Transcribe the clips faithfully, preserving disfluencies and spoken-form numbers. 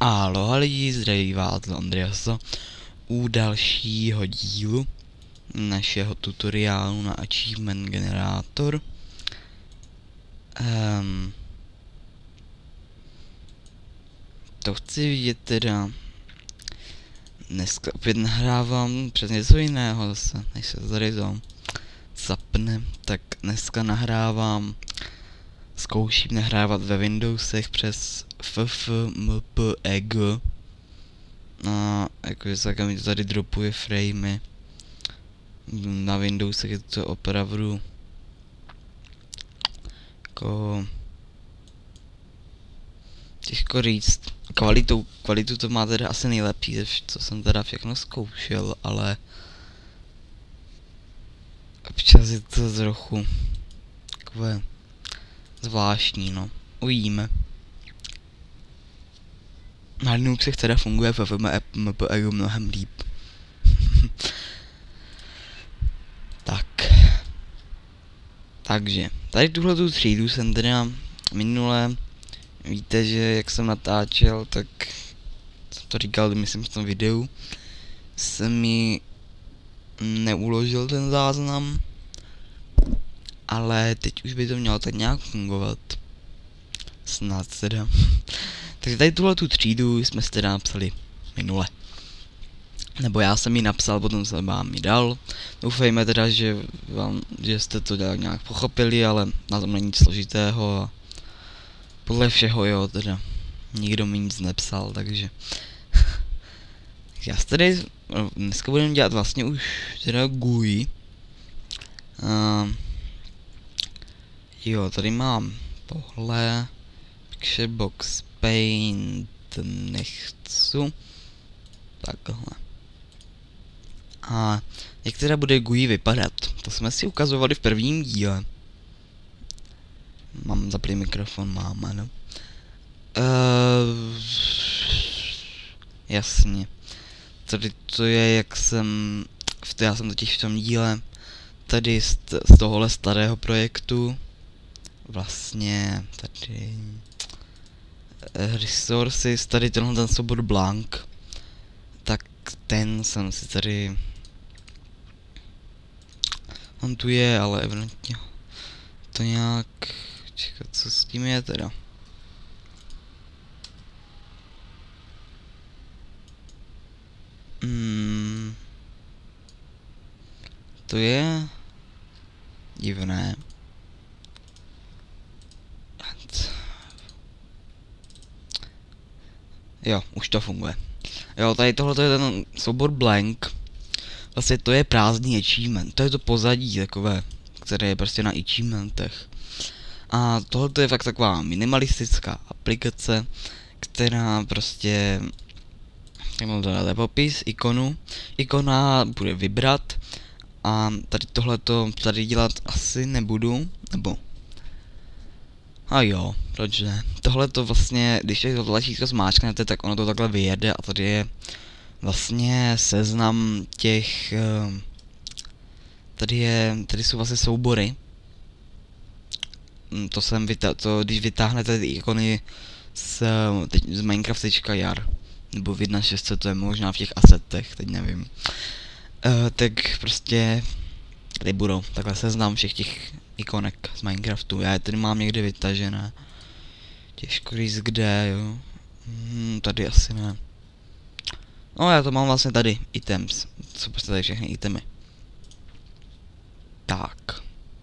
Aloha lidi, zdraví vás Andreaso u dalšího dílu našeho tutoriálu na Achievement Generator. Um, to chci vidět teda. Dneska opět nahrávám přes něco jiného zase, než se tady to zapne. Tak dneska nahrávám, zkouším nahrávat ve Windowsech přes ffmpeg. A jakože se mi to tady dropuje framey. Na Windowsech je to opravdu jako těžko říct. Kvalitu, kvalitu to má teda asi nejlepší, co jsem teda všechno zkoušel, ale občas je to trochu takové zvláštní, no. Uvidíme. Na Linuxech teda funguje ffmpeg mnohem líp. Tak. Takže, tady tuhletu třídu jsem teda minule, víte, že jak jsem natáčel, tak jsem to říkal, myslím v tom videu, jsem mi neuložil ten záznam, ale teď už by to mělo tak nějak fungovat. Snad teda. Takže tady tuhletu třídu jsme si teda napsali minule. Nebo já jsem ji napsal, potom jsem vám ji dal. Doufejme teda, že, vám, že jste to nějak pochopili, ale na tom není nic složitého a podle všeho jo, teda nikdo mi nic nepsal, takže já tady dneska budeme dělat vlastně už teda G U I. Uh, jo, tady mám tohle Picture Box Paint nechci. Takhle. A jak teda bude G U I vypadat? To jsme si ukazovali v prvním díle. Mám zaplý mikrofon, mám, ano. Uh, jasně. Tady to je, jak jsem, v já jsem totiž v tom díle, tady z, z tohohle starého projektu, vlastně, tady, uh, resources, tady tenhle ten soubor blank, tak ten jsem si tady, on tu je, ale evidentně to nějak, čekat, co s tím je teda. Hmm. To je divné. Jo, už to funguje. Jo, tady tohle je ten soubor blank. Vlastně to je prázdný achievement. To je to pozadí takové, které je prostě na achievementech. A tohle je fakt taková minimalistická aplikace, která prostě, jak mám dát popis ikonu, ikona bude vybrat a tady tohleto tady dělat asi nebudu, nebo a jo, proč ne? Tohleto vlastně, když to tlačítko zmáčknete, tak ono to takhle vyjede a tady je vlastně seznam těch, tady je, tady jsou vlastně soubory. To jsem vyta to, když vytáhnete ty ikony z, teď, z Minecraft.jar, nebo v jedna tečka šest to je možná v těch asetech, teď nevím. Uh, tak prostě tady budou takhle seznam všech těch ikonek z Minecraftu. Já je tady mám někde vytažené. Těžko říct kde, jo. Hmm, tady asi ne. No já to mám vlastně tady, items. Co prostě tady všechny itemy. Tak.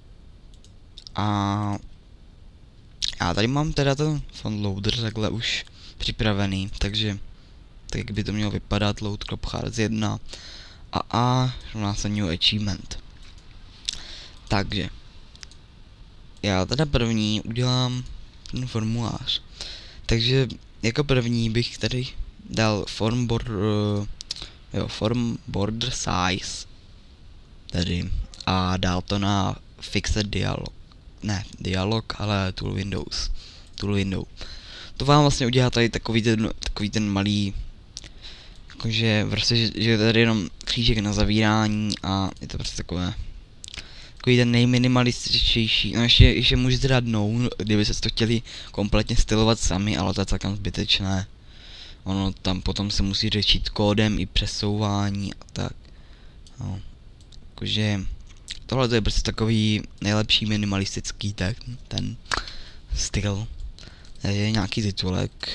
A já tady mám teda ten font loader takhle už připravený, takže tak jak by to mělo vypadat, load.hearts jedna a a nás new achievement. Takže já teda první udělám ten formulář. Takže jako první bych tady dal form border, jo, form border size tady a dal to na fixed dialog. Ne, dialog, ale tool windows. Tool window. To vám vlastně udělá tady takový ten, takový ten malý, jakože prostě, že, že je tady jenom křížek na zavírání a je to prostě takové, takový ten nejminimalističtější. No ještě, ještě můžete dát no, kdyby se to chtěli kompletně stylovat sami, ale to je celkem zbytečné. ono tam potom se musí řešit kódem i přesouvání a tak. No. Jakože tohle to je prostě takový nejlepší minimalistický tak, ten styl. Je nějaký titulek.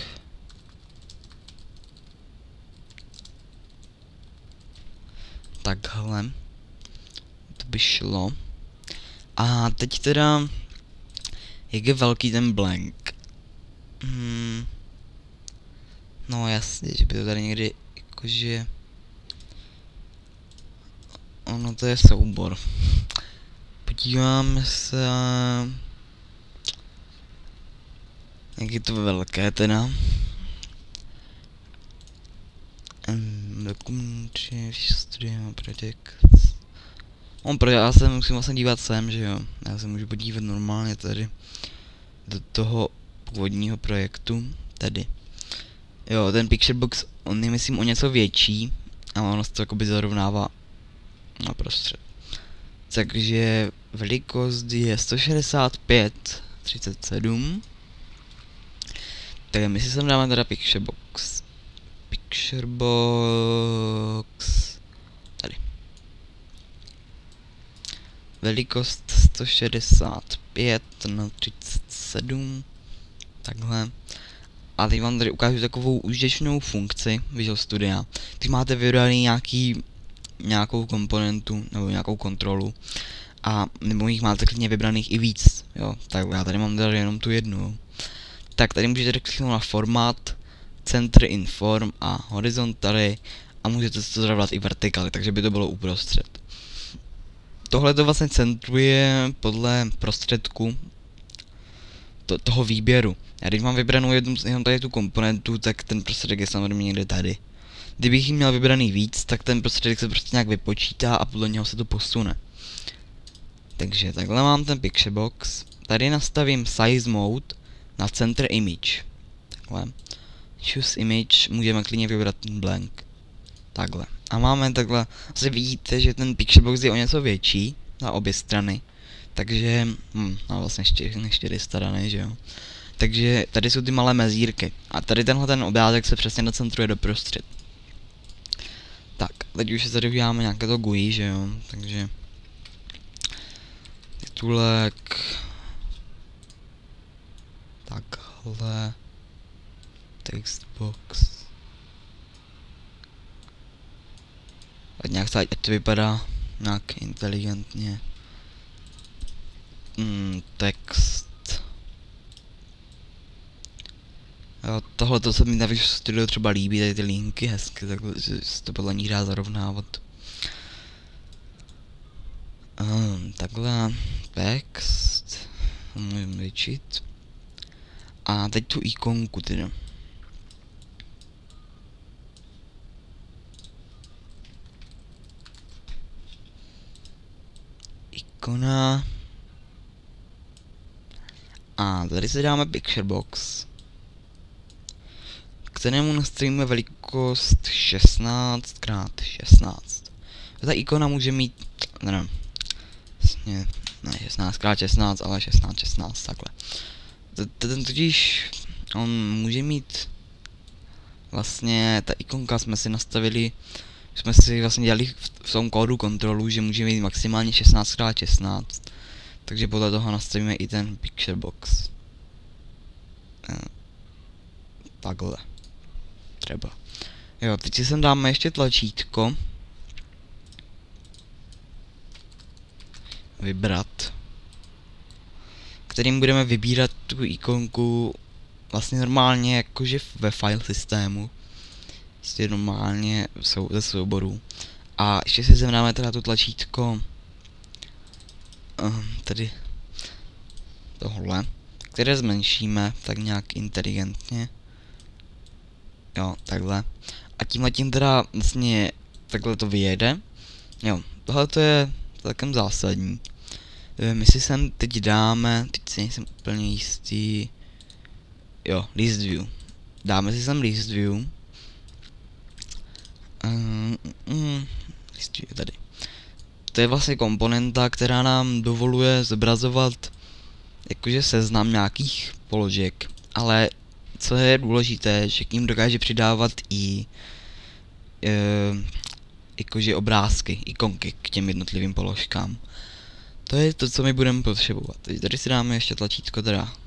Takhle. To by šlo. A teď teda, jak je velký ten blank? Hmm. No jasně, že by to tady někdy jakože... Ono to je soubor. Podíváme se... Jak je to velké teda. Dokumenty, studia, projekt. On pro já se musím vlastně dívat sem, že jo. Já se můžu podívat normálně tady do toho původního projektu, tady. Jo, ten Picturebox, on je myslím o něco větší, a ono se to jakoby zarovnává naprostřed. Takže velikost je sto šedesát pět třicet sedm. Tak my si sem dáme teda Picturebox. Picturebox. Tady. Velikost sto šedesát pět na třicet sedm. Takhle. A teď vám tady ukážu takovou užitečnou funkci Visual Studia. Když máte vybraný nějaký, nějakou komponentu nebo nějakou kontrolu a nebo jich máte klidně vybraných i víc, jo, tak já tady mám tady jenom tu jednu, jo. Tak tady můžete kliknout na formát, center inform a horizontally a můžete to zavrat i vertikally, takže by to bylo uprostřed. Tohle to vlastně centruje podle prostředku to, toho výběru. Já když mám vybranou jednu, jenom tady tu komponentu, tak ten prostředek je samozřejmě někde tady. Kdybych jí měl vybraný víc, tak ten prostředek se prostě nějak vypočítá a podle něho se to posune. Takže takhle mám ten Picturebox. Tady nastavím size mode na center image. Takhle. Choose image, můžeme klidně vybrat ten blank. Takhle. A máme takhle, asi vidíte, že ten Picturebox je o něco větší na obě strany. Takže, hm, no vlastně čtyři, čtyři strany, že jo. Takže tady jsou ty malé mezírky. A tady tenhle ten obrázek se přesně nacentruje doprostřed. Tak, teď už se tady uděláme nějaké to G U I, že jo, takže... Titulek... Takhle... Textbox... Ať nějak to, ať to vypadá nějak inteligentně. Hmm, text... Jo, tohle to se mi na Visual Studio třeba líbí, tady ty linky hezky, takhle se to podle nich dá zarovnávat. Um, takhle, text, můžeme vyčít. A teď tu ikonku teda. Ikona. A tady si dáme Picturebox, kterému nastavíme velikost šestnáct krát šestnáct. Ta ikona může mít, nevím, vlastně, ne šestnáct krát šestnáct, ale šestnáct šestnáct, takhle. Ten totiž, on může mít, vlastně, ta ikonka jsme si nastavili, jsme si vlastně dělali v tom kódu kontrolu, že může mít maximálně šestnáct krát šestnáct. Takže podle toho nastavíme i ten Picturebox. Takhle. Třeba. Jo, teď si sem dáme ještě tlačítko. Vybrat. Kterým budeme vybírat tu ikonku vlastně normálně jakože ve file systému. Prostě normálně jsou ze souborů. A ještě si sem dáme teda to tlačítko. Uh, tady. Tohle. Které zmenšíme tak nějak inteligentně. Jo, takhle. A tímhle tím teda vlastně takhle to vyjede. Jo, tohle to je celkem zásadní. My si sem teď dáme, teď si nejsem úplně jistý. Jo, list view. Dáme si sem list view. Um, um, list view tady. To je vlastně komponenta, která nám dovoluje zobrazovat jakože seznam nějakých položek, ale co je důležité, že k ním dokáže přidávat i e, jakože obrázky, ikonky k těm jednotlivým položkám. To je to, co my budeme potřebovat. Teď tady si dáme ještě tlačítko teda